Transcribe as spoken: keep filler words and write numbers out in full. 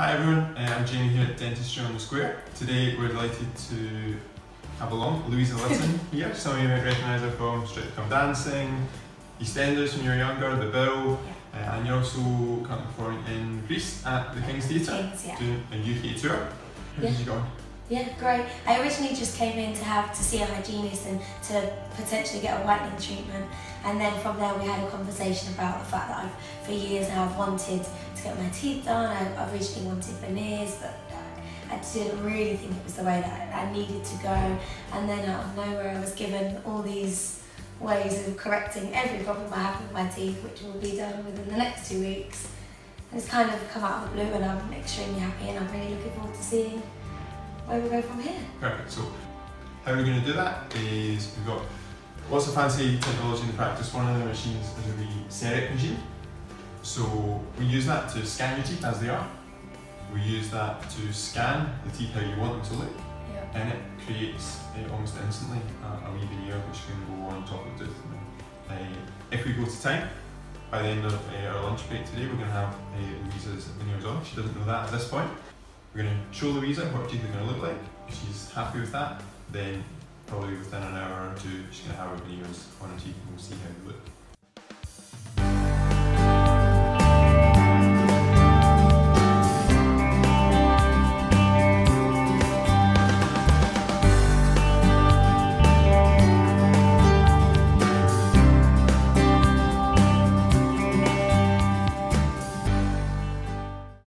Hi everyone, uh, I'm Jamie here at Dentistry on the Square. Today we're delighted to have along Louisa Litton here. Some of you might recognise her from Strictly Come Dancing, EastEnders when you were younger, The Bill, yeah. uh, and you're also currently performing in Greece at the King's Theatre, King's, yeah. doing a U K tour. How yeah. did you go? Yeah, great. I originally just came in to have to see a hygienist and to potentially get a whitening treatment, and then from there we had a conversation about the fact that I've, for years now I've wanted to get my teeth done. I, I originally wanted veneers, but I didn't really think it was the way that I needed to go. And then out of nowhere I was given all these ways of correcting every problem I have with my teeth, which will be done within the next two weeks. And it's kind of come out of the blue, and I'm extremely happy, and I'm really looking forward to seeing where we go from here. Perfect. So how we're going to do that is we've got lots of fancy technology in the practice. One of the machines is a wee CEREC machine. So we use that to scan your teeth as they are. We use that to scan the teeth how you want them to look. Yep. And it creates uh, almost instantly a, a wee veneer which can go on top of the tooth. Uh, if we go to time, by the end of uh, our lunch break today, we're going to have uh, Louisa's veneers on. She doesn't know that at this point. We're going to show Louisa what her teeth are going to look like. If she's happy with that, then probably within an hour or two, she's going to have her veneers on her teeth and we'll see how they look.